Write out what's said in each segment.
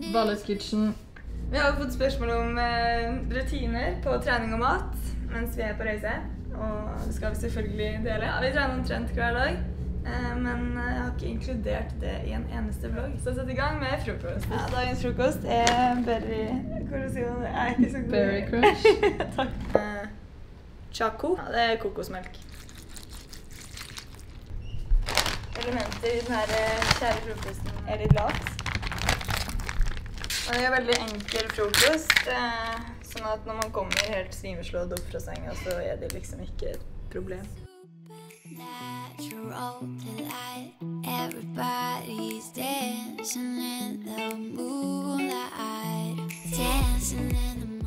Balles Kitchen. Vi har fått spørsmål om rutiner på trening og mat mens vi er på reise. Og det skal vi selvfølgelig dele. Ja, vi trener omtrent hver dag, men jeg har ikke inkludert det i en eneste vlogg. Så jeg setter i gang med frokost. Ja, dagens frokost er berry... Hva sier du? Jeg er ikke så god. Berry crunch. Takk. Choco. Ja, det er kokosmelk. Elementer i denne kjære frokosten er litt lavt. Og det er veldig enkel frokost, sånn at når man kommer helt svimeslått opp fra senga, så er det liksom ikke et problem. Everybody's dancing in the moonlight, dancing in the moonlight.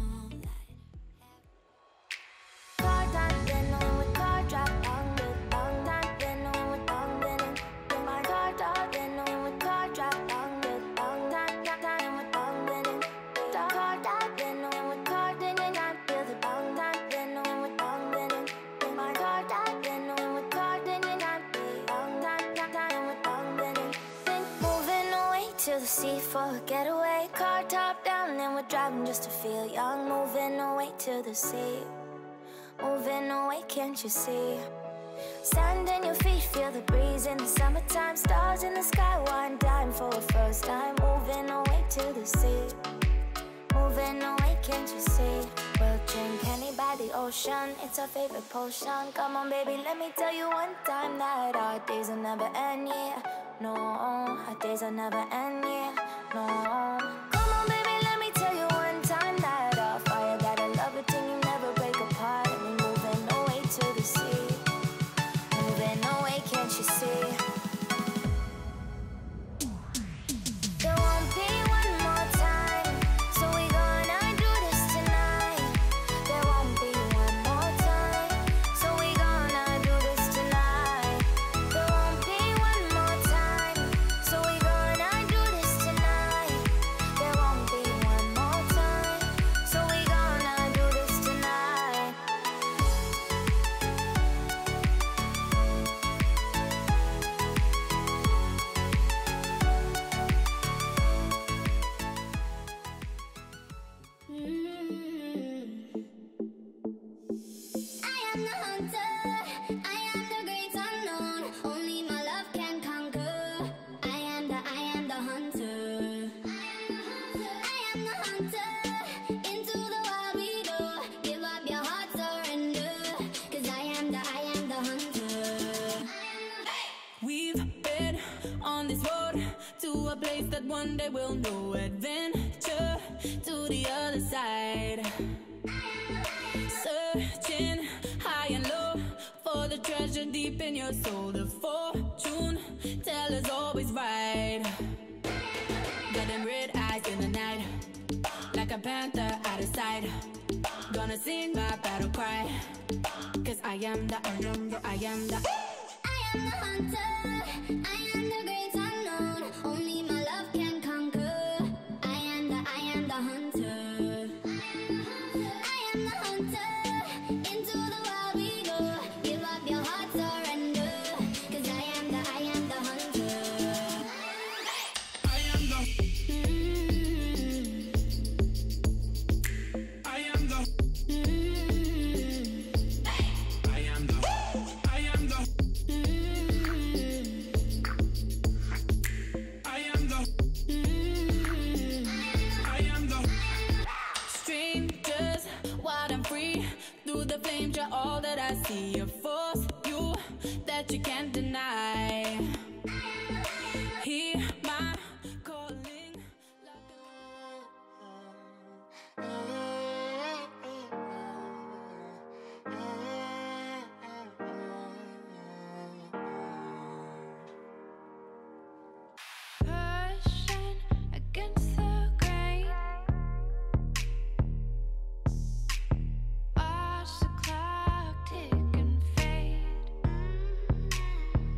To the sea for a getaway, car top down and we're driving just to feel young. Moving away to the sea, moving away, can't you see? Sand in your feet, feel the breeze in the summertime. Stars in the sky, one dime for a first time. Moving away to the sea, moving away, can't you see? We'll drink honey by the ocean, it's our favorite potion. Come on baby, let me tell you one time that our days will never end, yeah. No, our days will never end, yeah. No. Come on baby, let me tell you one time that our fire, that I love it till you never break apart. And we're moving away to the sea, moving away, can't you see? There won't be one more time, so we gonna do this tonight. There won't be one more time, so we gonna do this tonight. There won't be one more time, so we gonna do this tonight. There won't be one more time, so we gonna do this tonight. I am the hunter, I am the great unknown. Only my love can conquer. I am the hunter. I am the hunter. Into the wild we go. Give up your heart, surrender. 'Cause I am the hunter. We've been on this road to a place that one day we'll know. Adventure to the other side. Searching high and low for the treasure deep in your soul. The fortune teller's always right. Got them red eyes in the night, like a panther out of sight. Gonna sing my battle cry, 'cause I am the hunter. I am the hunter. I am the great unknown. Only my love can conquer. I am the hunter. I am the hunter. Into the wild we go. Give up your heart, surrender. 'Cause I am the hunter. I am the I am the I am the I am the I am the I am the strangers, wild and free. Through the flames, you're all that I see. A force you that you can't deny. Hear my calling like Pushing against the grain. Watch the clock tick and fade.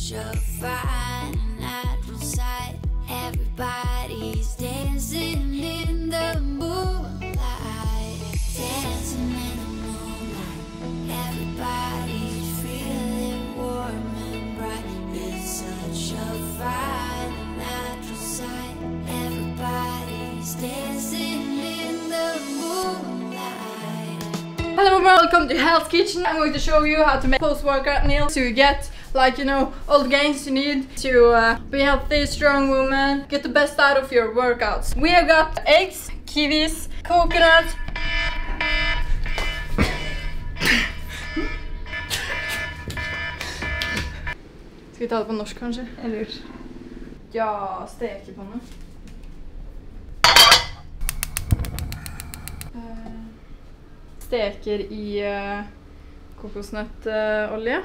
such a fine natural sight. Everybody's dancing in the moonlight. Dancing in the moonlight. Everybody's feeling warm and bright. It's such a fine natural sight. Everybody's dancing in the moonlight. Hello everyone, welcome to Hell's Kitchen. I'm going to show you how to make post-workout meals to get, like, you know, all the gains you need to be healthy, strong woman, get the best out of your workouts. We have got eggs, kiwis, coconut, skal vi ta det på norsk kanskje? Eller ja, stekepanne. Steker i kokosnøttolje.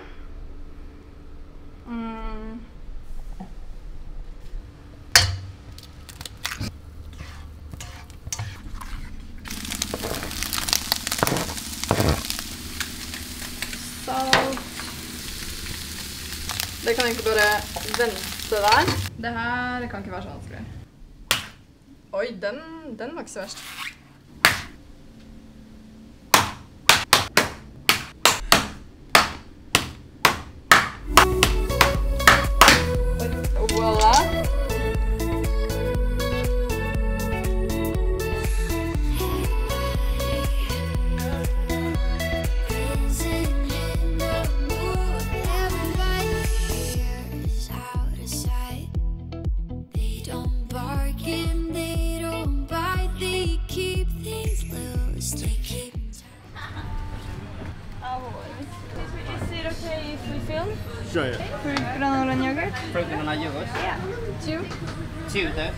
Salt. Det kan egentlig bare vente der. Det her kan ikke være så vanskelig. Oi, den var ikke så verst. Voila. Is it okay if we film? Sure, yeah. Fruit, granola and yogurt? Fruit granola yoghurt? Yeah. Two. Two there.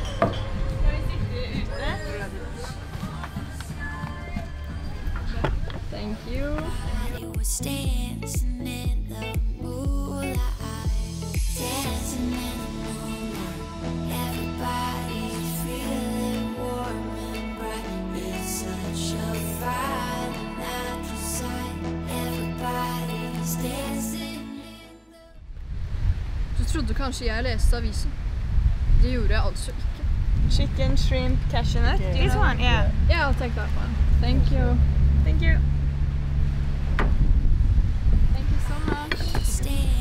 Thank you. It was dancing in the moonlight. Dancing in the moonlight. Everybody's feeling warm and bright. It's such a fine natural sight. Everybody's dancing in the... Du trodde kanskje jeg leste avisen. Det gjorde jeg altså ikke. Chicken, shrimp, cashew nut. Do you want? Yeah. Yeah, I'll take that one. Thank you. Thank you. Thank you so much. stand.